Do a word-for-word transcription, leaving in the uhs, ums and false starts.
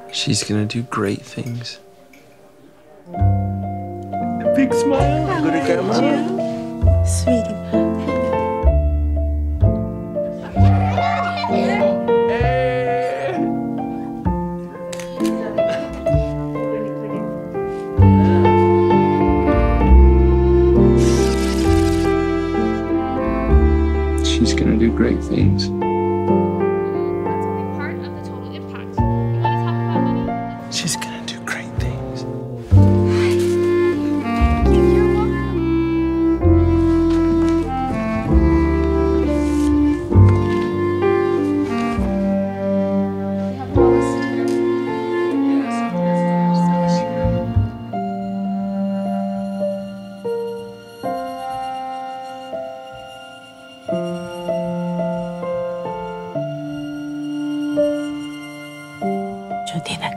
She's gonna do great things. Big smile. Go to camera. Sweetie. She's gonna do great things. That's only part of the total impact. You want to talk about money? She's gonna do great things. You're welcome. We have Wallace sit here. Yes, yes, yes, yes. Yo tiene